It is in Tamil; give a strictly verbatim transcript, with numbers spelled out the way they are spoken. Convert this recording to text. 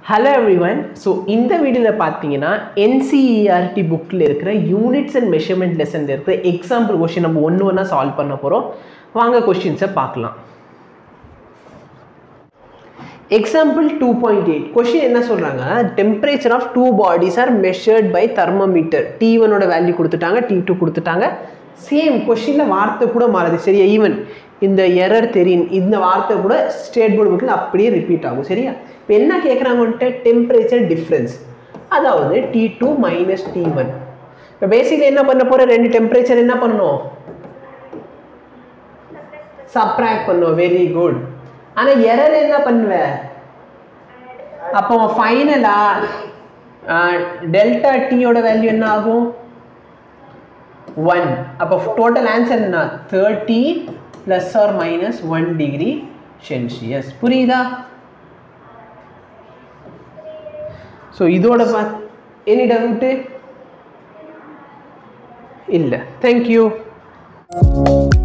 Hello everyone. So in the video la pathina N C E R T book la irukra units and measurement lesson la irukra example question நம்ம ஒன்னு ஒண்ணா solve பண்ண போறோம். வாங்க questions பார்க்கலாம். Example two point eight question என்ன சொல்றாங்க temperature of two bodies are measured by thermometer. T one ஓட வேல்யூ கொடுத்துட்டாங்க, T two கொடுத்துட்டாங்க. சேம் क्वेश्चनல வார்த்தை கூட மாறுது சரியா ஈவன் இந்த எரர் தெரியும் இந்த வார்த்தை கூட ஸ்டேட் போர்டு புக்ல அப்படியே ரிப்பீட் ஆகும் சரியா இப்போ என்ன கேக்குறாங்கன்ட்டு டெம்பரேச்சர் டிஃபரன்ஸ் அதாவது T two minus T one இப்போ பேசிக்கலி என்ன பண்ண போற ரெண்டு டெம்பரேச்சர் என்ன பண்ணனும் சப்ட்ராக்ட் பண்ணனும் வெரி குட் ஆனா எரர் என்ன பண்ணுவ அப்போ ஃபைனலா டெல்டா T ஓட வேல்யூ என்ன ஆகும் one அப்போ டோட்டல் ஆன்சர் என்ன thirty plus or minus one degree Celsius புரியுதா so இதோட பாத் any doubt இல்ல thank you